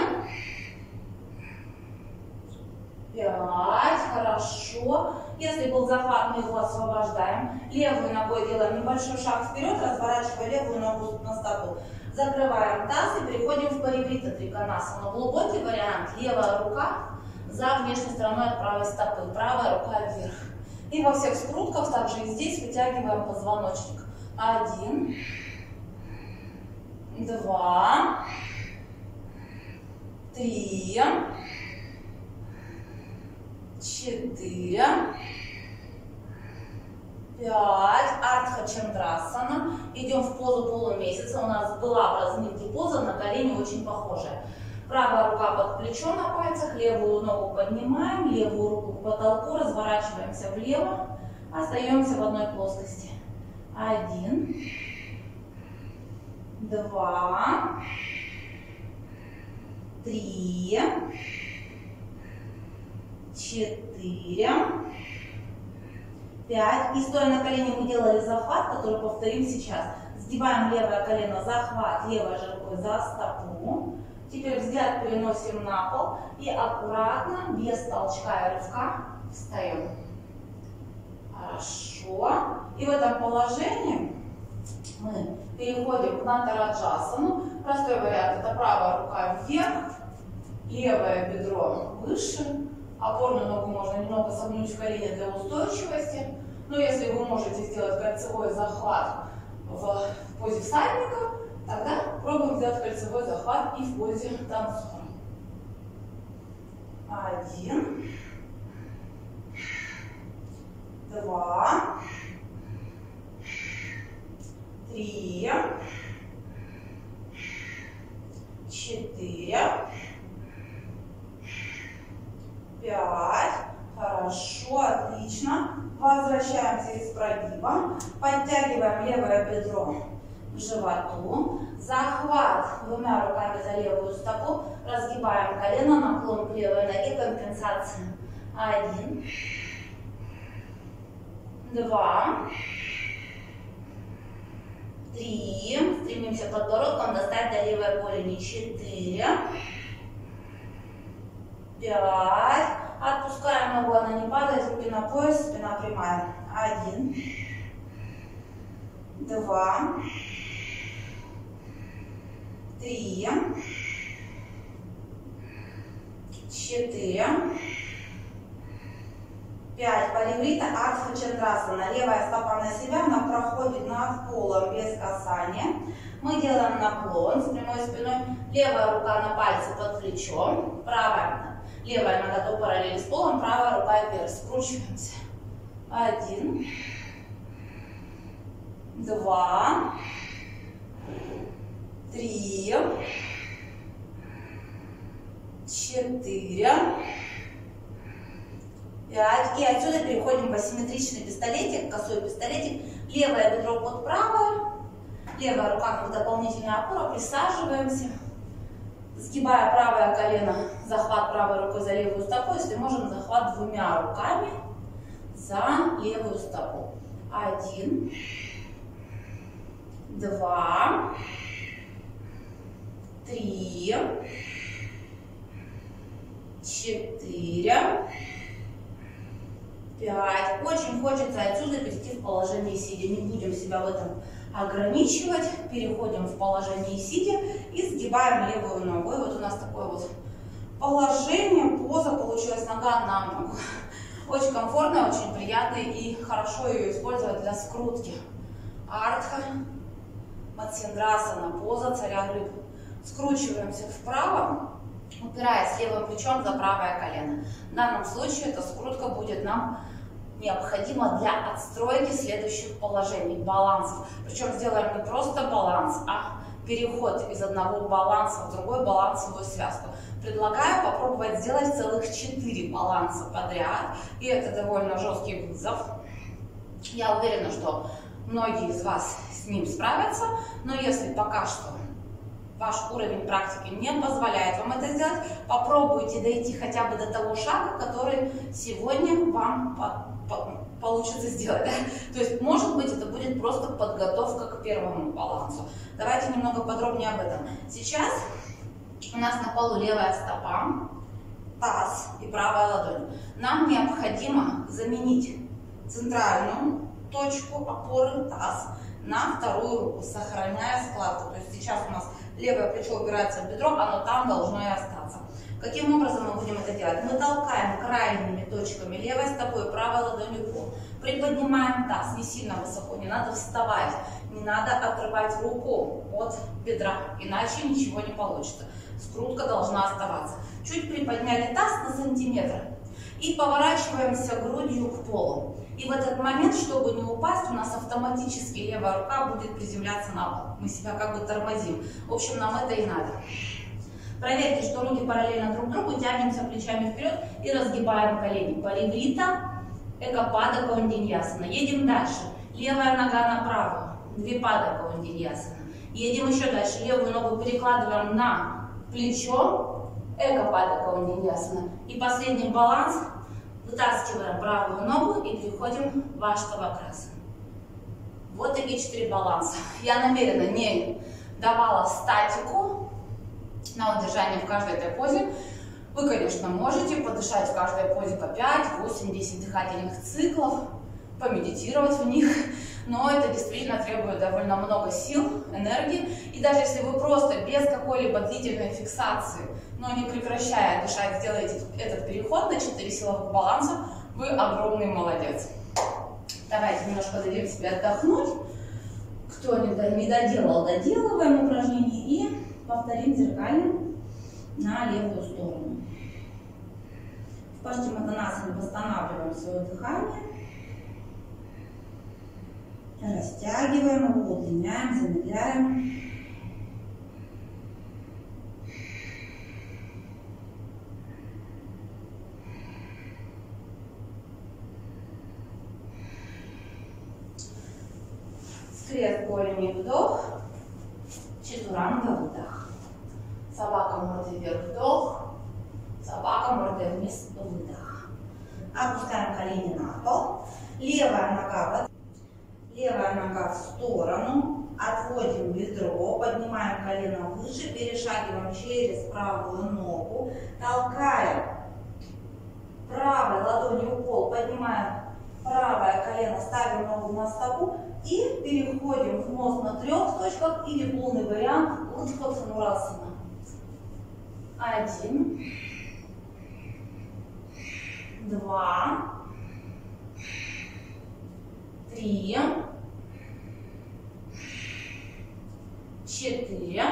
пять. Хорошо. Если был захват, мы его освобождаем. Левой ногой делаем небольшой шаг вперед, разворачивая левую ногу на стопу. Закрываем таз и переходим в париврита триконасану. Глубокий вариант. Левая рука за внешней стороной от правой стопы. Правая рука вверх. И во всех скрутках, также и здесь, вытягиваем позвоночник. Один, два, три, четыре, пять. Артха Чандрасана. Идем в позу полумесяца. У нас была в разминке поза на колени очень похожая. Правая рука под плечо на пальцах, левую ногу поднимаем, левую руку к потолку, разворачиваемся влево, остаемся в одной плоскости. Один, два, три, четыре, пять. И стоя на колене мы делали захват, который повторим сейчас. Сгибаем левое колено, захват левой же рукой за стопу. Теперь взгляд переносим на пол и аккуратно, без толчка и рывка, встаем. Хорошо. И в этом положении мы переходим на Тараджасану. Простой вариант – это правая рука вверх, левое бедро выше. Опорную ногу можно немного согнуть в колене для устойчивости. Но если вы можете сделать кольцевой захват в позе всадника, тогда пробуем сделать кольцевой захват и в позе танцора. Один, два, три, четыре, пять. Хорошо, отлично. Возвращаемся из прогиба. Подтягиваем левое бедро к животу. Захват двумя руками за левую стопу. Разгибаем колено, наклон к левой ноге, компенсация. Один, два, три. Стремимся подбородком достать до левой голени. Четыре, пять. Отпускаем ногу, она не падает, руки на пояс, спина прямая. Один, два, три, четыре, пять. Париврита Артха Чандрасана. Левая стопа на себя, она проходит над полом без касания. Мы делаем наклон с прямой спиной. Левая рука на пальце под плечом, правая. Левая нога то параллель с полом, правая рука вверх. Скручиваемся. Один, два, три, четыре, пять. И отсюда переходим в асимметричный пистолетик, косой пистолетик. Левое бедро под правое, левая рука как дополнительная опора. Присаживаемся. Сгибая правое колено, захват правой рукой за левую стопу, если можем, захват двумя руками за левую стопу. Один, два, три, четыре, пять. Очень хочется отсюда перейти в положение сидя. Не будем себя в этом ограничивать. Переходим в положение сидя и сгибаем левую ногу. И вот у нас такое вот положение, поза получилась, нога на ногу. Очень комфортная, очень приятная и хорошо ее использовать для скрутки. Артха Матсендрасана, поза царя рыб. Скручиваемся вправо, упираясь левым плечом за правое колено. В данном случае эта скрутка будет нам необходимо для отстройки следующих положений, балансов. Причем сделаем не просто баланс, а переход из одного баланса в другой балансовую связку. Предлагаю попробовать сделать целых четыре баланса подряд. И это довольно жесткий вызов. Я уверена, что многие из вас с ним справятся. Но если пока что ваш уровень практики не позволяет вам это сделать, попробуйте дойти хотя бы до того шага, который сегодня вам получится сделать. Да? То есть, может быть, это будет просто подготовка к первому балансу. Давайте немного подробнее об этом. Сейчас у нас на полу левая стопа, таз и правая ладонь. Нам необходимо заменить центральную точку опоры таз на вторую руку, сохраняя складку. То есть сейчас у нас левое плечо упирается в бедро, оно там должно и остаться. Каким образом мы будем это делать? Мы толкаем крайними точками левой стопой, правой ладонью в пол. Приподнимаем таз, не сильно высоко, не надо вставать, не надо отрывать руку от бедра, иначе ничего не получится. Скрутка должна оставаться. Чуть приподняли таз на сантиметр и поворачиваемся грудью к полу. И в этот момент, чтобы не упасть, у нас автоматически левая рука будет приземляться на пол. Мы себя как бы тормозим. В общем, нам это и надо. Проверьте, что руки параллельно друг другу, тянемся плечами вперед и разгибаем колени. Париврита, экопада, каундиньясана. Едем дальше. Левая нога на правую. Двипада, каундиньясана. Едем еще дальше. Левую ногу перекладываем на плечо. Экопада, каундиньясана. И последний баланс. Вытаскиваем правую ногу и переходим в Аштавакрасану. Вот такие четыре баланса. Я намеренно не давала статику на удержание в каждой этой позе. Вы, конечно, можете подышать в каждой позе по пять, восемь, десять дыхательных циклов, помедитировать в них, но это действительно требует довольно много сил, энергии. И даже если вы просто без какой-либо длительной фиксации, но не прекращая дышать, сделаете этот переход на четыре силовых баланса, вы огромный молодец. Давайте немножко дадим себе отдохнуть. Кто не доделал, доделываем упражнение и повторим зеркально на левую сторону. В Паштиматанасане восстанавливаем свое дыхание, растягиваем его, удлиняем, замедляем. Скрет голени вдох, чатуранга выдох. Собака мордой вверх вдох, собака мордой вниз выдох. Опускаем колени на пол, левая нога, левая нога в сторону, отводим бедро, поднимаем колено выше, перешагиваем через правую ногу, толкаем правой ладонью в пол, поднимаем правое колено, ставим ногу на стопу и переходим в мост на трех точках или полный вариант Утхатханурасана. Один, два, три, четыре,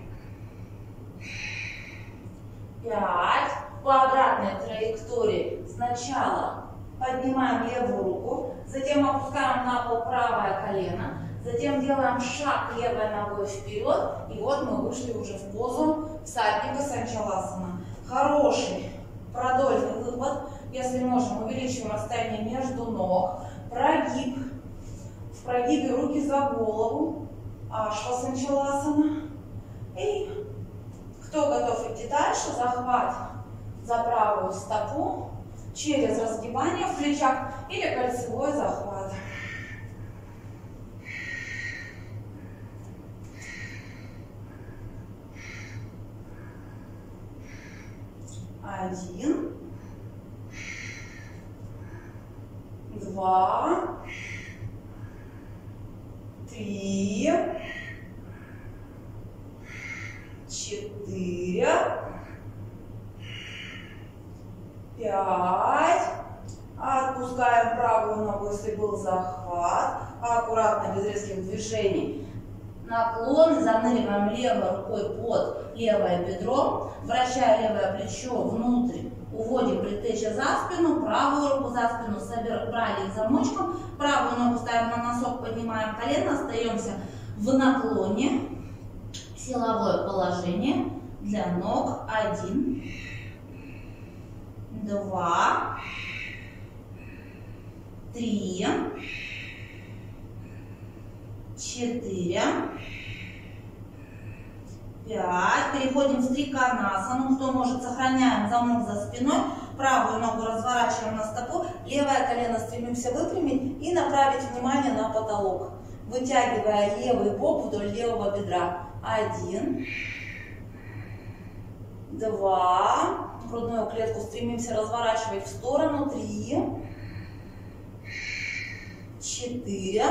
пять. По обратной траектории сначала поднимаем левую руку, затем опускаем на пол правое колено, затем делаем шаг левой ногой вперед, и вот мы вышли уже в позу всадника Санчаласана. Хороший продольный выпад. Если можем, увеличиваем расстояние между ног, прогиб, в прогибе руки за голову, Ашва Санчаласана. И кто готов идти дальше, захват за правую стопу, через разгибание в плечах или кольцевой захват. Один, два, три, четыре, пять. Отпускаем правую ногу, если был захват. Аккуратно, без резких движений. Наклон, заныриваем левой рукой под левое бедро, вращая левое плечо внутрь, уводим предплечье за спину, правую руку за спину, собрали их замочком, правую ногу ставим на носок, поднимаем колено, остаемся в наклоне, силовое положение для ног. Один, два, три, четыре, пять. Переходим в триконасану. Кто может, сохраняем замок за спиной. Правую ногу разворачиваем на стопу. Левое колено стремимся выпрямить и направить внимание на потолок, вытягивая левый бок вдоль левого бедра. Один, два. Грудную клетку стремимся разворачивать в сторону. Три, четыре,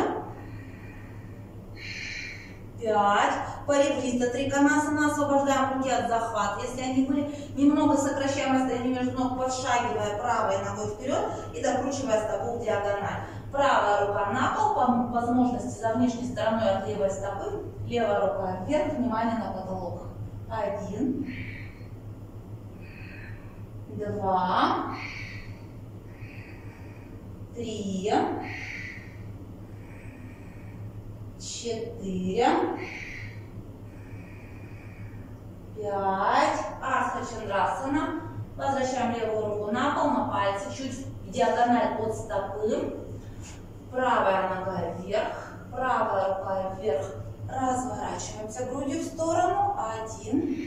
пять. Париврита триконасана. Освобождаем руки от захвата. Если они были, немного сокращаем расстояние между ног, подшагивая правой ногой вперед и докручивая стопу в диагональ. Правая рука на пол, по возможности за внешней стороной от левой стопы. Левая рука вверх, внимание на потолок. Один, два, три, четыре, пять. Астха Чандрасана. Возвращаем левую руку на пол, на пальцы, чуть в диагональ от стопы. Правая нога вверх, правая рука вверх. Разворачиваемся грудью в сторону. Один,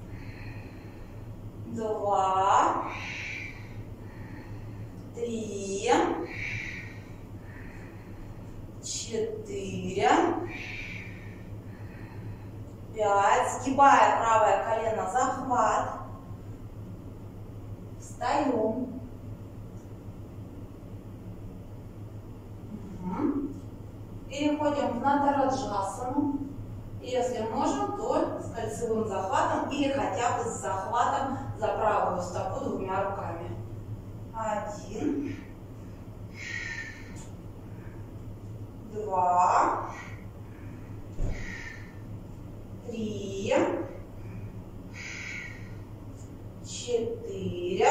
два, три, четыре, пять. Сгибая правое колено, захват. Встаем. Угу. Переходим в Натараджасану. Если можем, то с кольцевым захватом или хотя бы с захватом за правую стопу двумя руками. Один, два, три, четыре,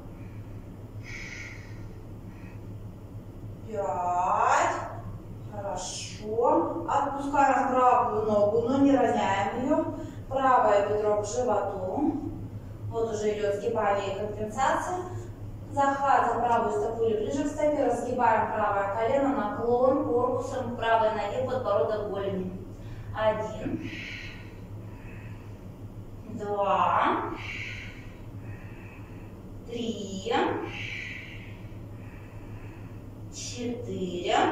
пять. Хорошо. Отпускаем правую ногу, но не роняем ее. Правое бедро к животу. Вот уже идет сгибание и компенсация. Захват за правую стопу или ближе к стопе. Разгибаем правое колено, наклон корпусом к правой ноге, подбородок голени. Один. Два. Три. Четыре.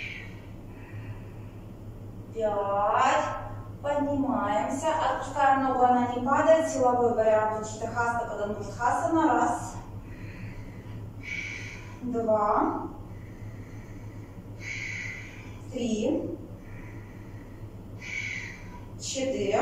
Пять. Поднимаемся. Отпускаем ногу, она не падает. Силовой вариант Утшитахасана, Паданмустхасана. Раз. Два. Три. Четыре.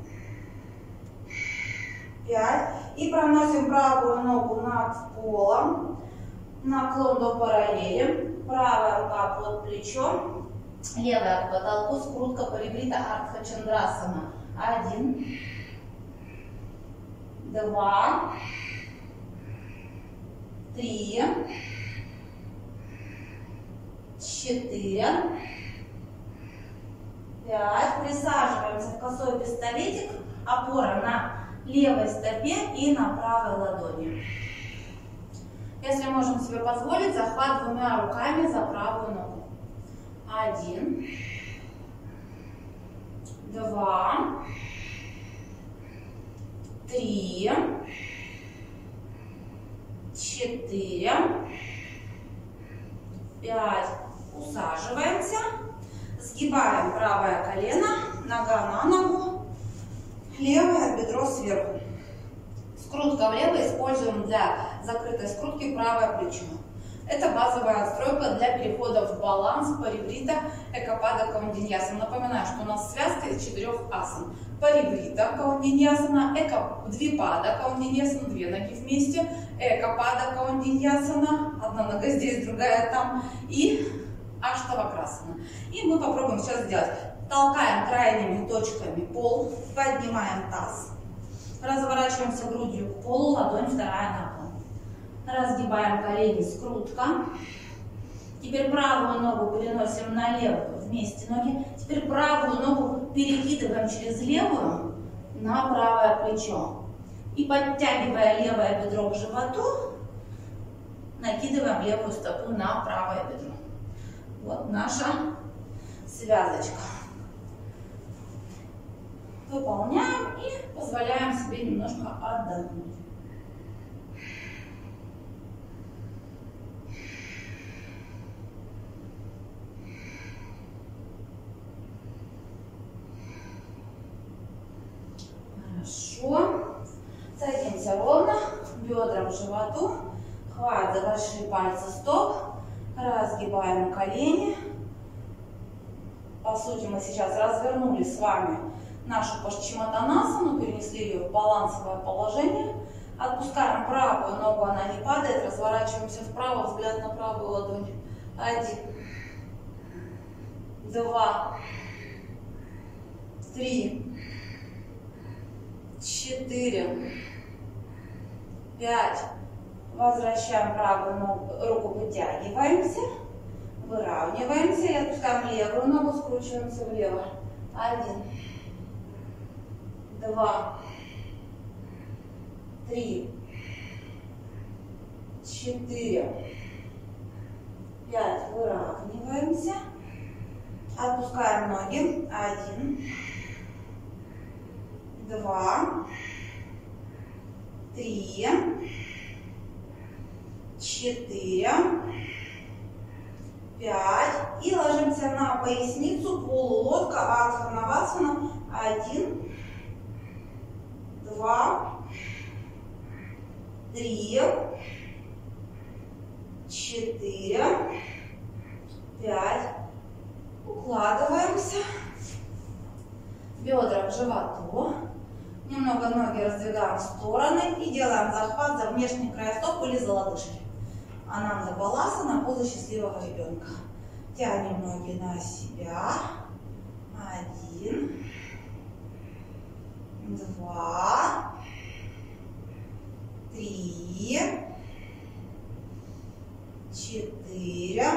Пять. И проносим правую ногу над полом. Наклон до параллели. Правая рука под плечо. Левая к потолку, скрутка парибрита Артха Чандрасана. Один, два, три, четыре, пять. Присаживаемся в косой пистолетик. Опора на левой стопе и на правой ладони. Если можем себе позволить, захват двумя руками за правую ногу. Один, два, три, четыре, пять. Усаживаемся. Сгибаем правое колено, нога на ногу, левое бедро сверху. Скрутка влево используем для закрытой скрутки правое плечо. Это базовая отстройка для перехода в баланс парибрита Экапада Каундиньясана. Напоминаю, что у нас связка из четырех асан. Парибрита Каундиньясана, Двипада Каундиньясана, две ноги вместе, Экапада Каундиньясана, одна нога здесь, другая там, и Аштавакрасана. И мы попробуем сейчас сделать. Толкаем крайними точками пол, поднимаем таз, разворачиваемся грудью к полу, ладонь вторая на пол. Разгибаем колени, скрутка. Теперь правую ногу переносим на левую вместе ноги. Теперь правую ногу перекидываем через левую на правое плечо. И подтягивая левое бедро к животу, накидываем левую стопу на правое бедро. Вот наша связочка. Выполняем и позволяем себе немножко отдохнуть. Хорошо. Садимся ровно, бедром к животу, хват за большие пальцы стоп, разгибаем колени. По сути, мы сейчас развернули с вами нашу Пашчиматанасану, перенесли ее в балансовое положение. Отпускаем правую ногу, она не падает, разворачиваемся вправо, взгляд на правую ладонь. Один, два, три, четыре, пять. Возвращаем правую ногу, руку, вытягиваемся, выравниваемся и отпускаем левую ногу, скручиваемся влево. Один, два, три, четыре, пять. Выравниваемся, отпускаем ноги. Один, два, три, четыре, пять. И ложимся на поясницу, полулодка, Адхарнавасана. Один, два, три, четыре, пять. Укладываемся. Бедра к животу. Немного ноги раздвигаем в стороны и делаем захват за внешний край стоп или за лодыжки. Ананда Баласана, поза счастливого ребенка. Тянем ноги на себя. Один, два, три, четыре,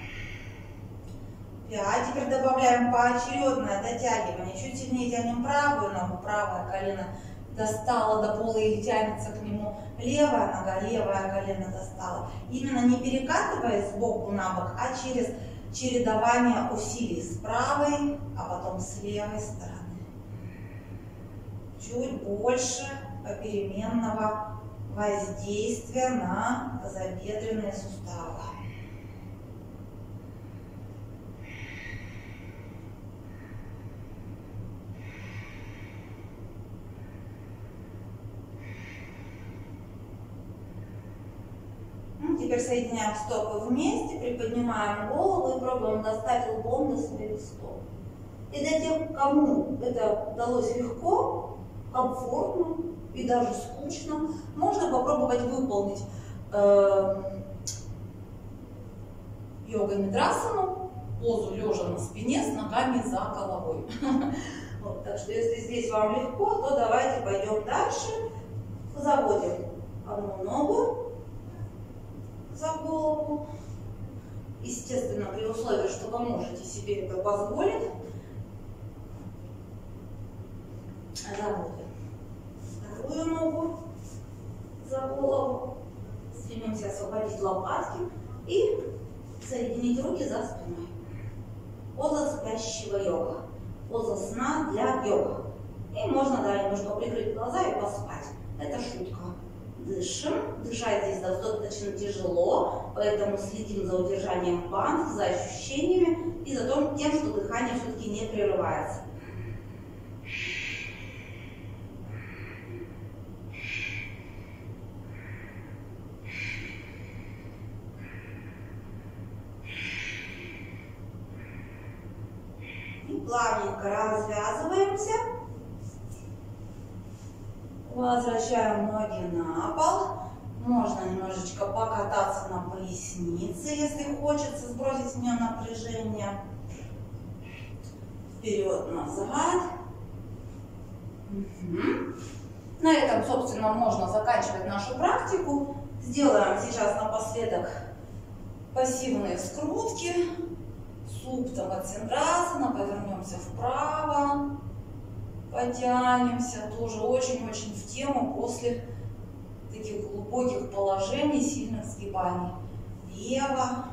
пять. Теперь добавляем поочередное дотягивание. Чуть сильнее тянем правую ногу, правое колено достало до пола и тянется к нему. Левая нога, левое колено достало. Именно не перекатываясь сбоку на бок, а через чередование усилий с правой, а потом с левой стороны. Чуть больше попеременного воздействия на тазобедренные суставы. Теперь соединяем стопы вместе, приподнимаем голову и пробуем достать лбом до своих стоп. И для тех, кому это удалось легко, комфортно и даже скучно, можно попробовать выполнить э, йога-нидрасану, позу лежа на спине с ногами за головой. Вот, так что если здесь вам легко, то давайте пойдем дальше. Заводим одну ногу за голову. Естественно, при условии, что вы можете себе это позволить. Заводим вторую ногу за голову. Стремимся освободить лопатки и соединить руки за спиной. Поза спящего йога. Поза сна для йога. И можно, да, немножко прикрыть глаза и поспать. Это шутка. Дышим. Дышать здесь достаточно тяжело, поэтому следим за удержанием банд, за ощущениями и за тем, что дыхание все-таки не прерывается. И плавненько развязываемся. Возвращаем ноги на пол. Можно немножечко покататься на пояснице, если хочется сбросить с нее напряжение. Вперед-назад. Угу. На этом, собственно, можно заканчивать нашу практику. Сделаем сейчас напоследок пассивные скрутки. Супта Мацендрасана. Повернемся вправо. Потянемся, тоже очень-очень в тему после таких глубоких положений, сильных сгибаний. Лево.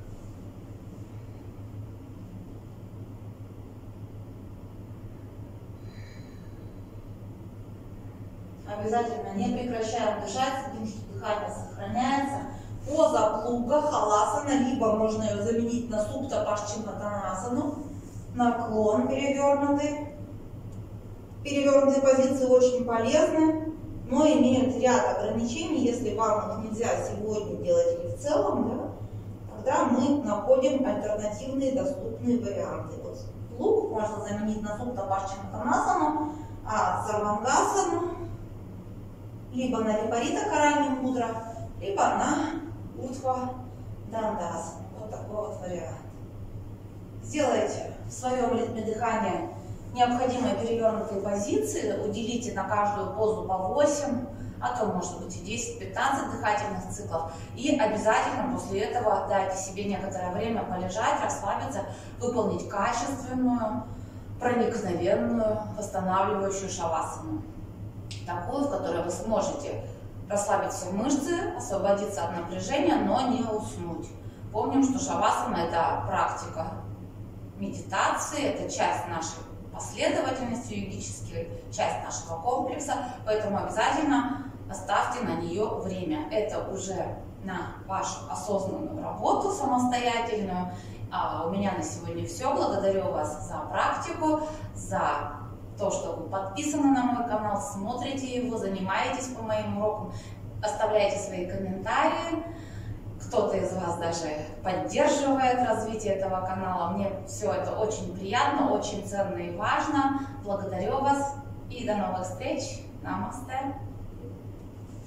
Обязательно не прекращаем дышать, следим, что дыхание сохраняется. Поза плуга, халасана, либо можно ее заменить на супта пашчиматанасану. Наклон перевернутый. Перевернутые позиции очень полезны, но имеют ряд ограничений. Если вам их нельзя сегодня делать или в целом, да, тогда мы находим альтернативные доступные варианты. Вот плуг можно заменить на супта пашчиматанасану, а сарвангасану, либо на випарита карани мудра, либо на уртва дандасану. Вот такой вот вариант. Сделайте в своем ритме дыхания необходимые перевернутые позиции, уделите на каждую позу по восемь, а то может быть и десять-пятнадцать дыхательных циклов. И обязательно после этого дайте себе некоторое время полежать, расслабиться, выполнить качественную, проникновенную, восстанавливающую шавасану. Такую, в которой вы сможете расслабить все мышцы, освободиться от напряжения, но не уснуть. Помним, что шавасана – это практика медитации, это часть нашей последовательности йогической, часть нашего комплекса, поэтому обязательно оставьте на нее время. Это уже на вашу осознанную работу самостоятельную. А у меня на сегодня все. Благодарю вас за практику, за то, что вы подписаны на мой канал, смотрите его, занимаетесь по моим урокам, оставляйте свои комментарии. Кто-то из вас даже поддерживает развитие этого канала. Мне все это очень приятно, очень ценно и важно. Благодарю вас и до новых встреч. Намасте.